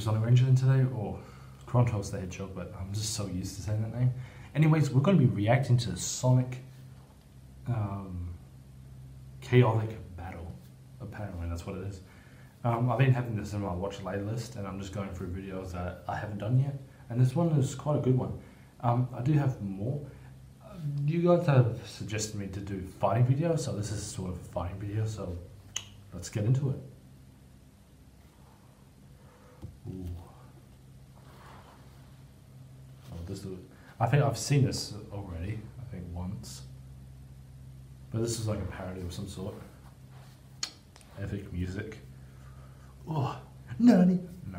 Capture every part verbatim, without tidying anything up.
Sonic Ranger in today, or Chrontos the Hedgehog, but I'm just so used to saying that name. Anyways, we're going to be reacting to Sonic um, Chaotic Battle. Apparently, that's what it is. Um, I've been having this in my watch later list, and I'm just going through videos that I haven't done yet. And this one is quite a good one. Um, I do have more. Uh, you guys have suggested me to do fighting videos, so this is sort of a fighting video, so let's get into it. Ooh. Oh, this is, I think I've seen this already, I think once. But this is like a parody of some sort. Epic music. Oh, Nani? No.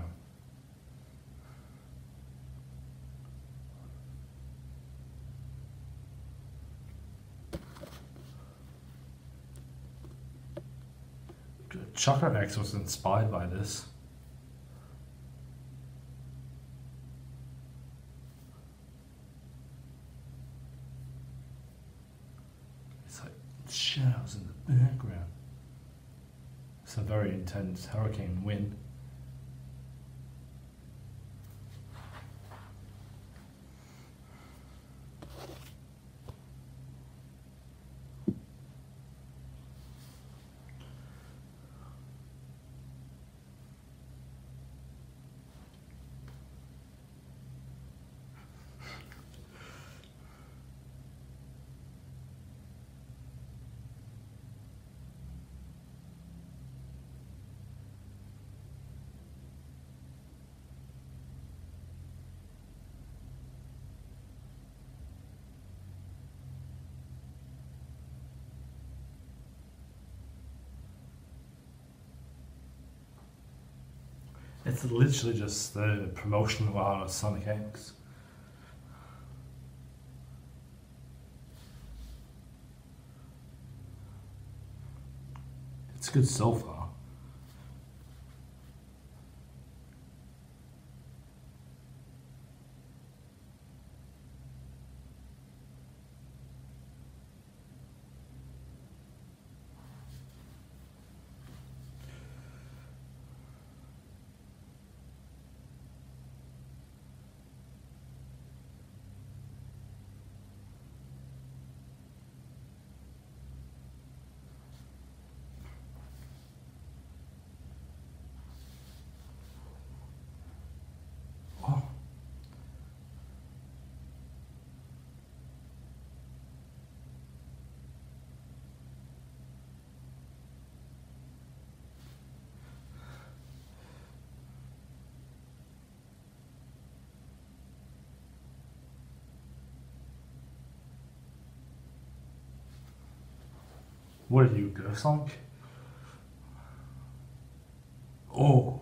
Chakra X was inspired by this. It's like shadows in the background. It's a very intense hurricane wind. It's literally just the promotional art of Sonic X. It's good so far. What are you, Go Sonic? Oh.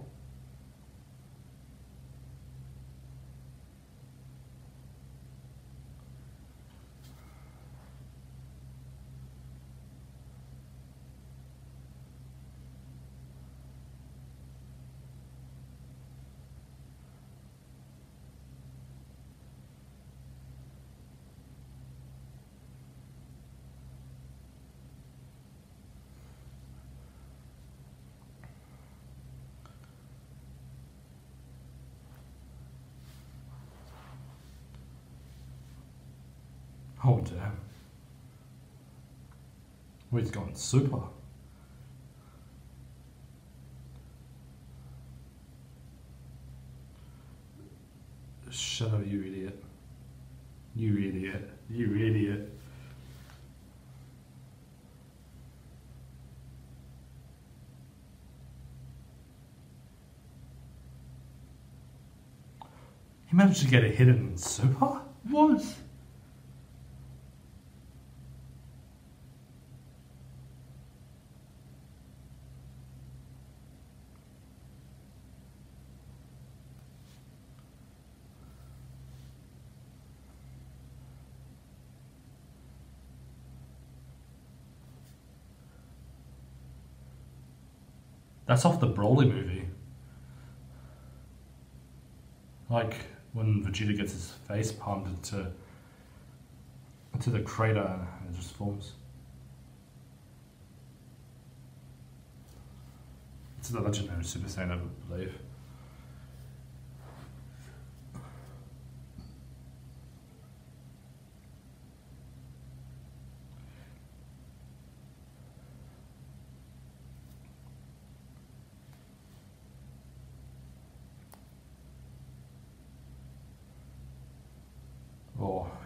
Oh damn. Well, he's going super. Shut up, you idiot. You idiot. You idiot. He managed to get a hidden super? What? That's off the Broly movie. Like when Vegeta gets his face palmed into into the crater and it just forms. It's the legendary Super Saiyan, I believe.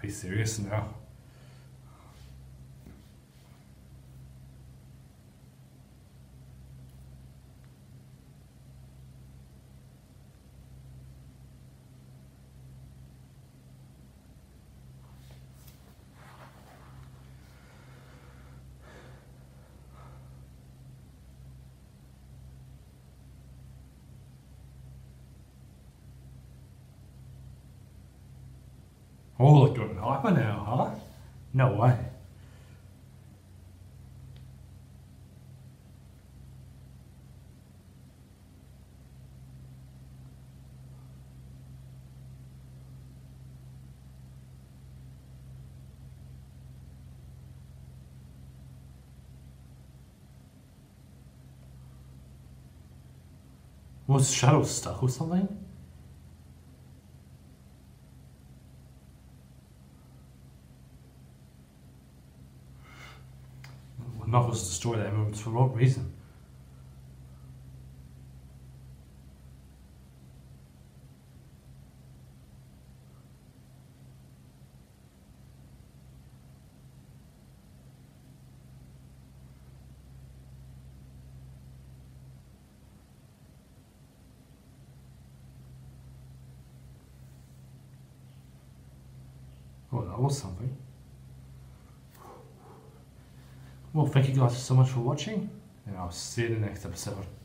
Are you serious now? Oh, look, you're hyper now, huh? No way. Was Shadow stuck or something? Knuckles destroyed that emerald for what reason? Oh, that was something. Well, thank you guys so much for watching, and I'll see you in the next episode.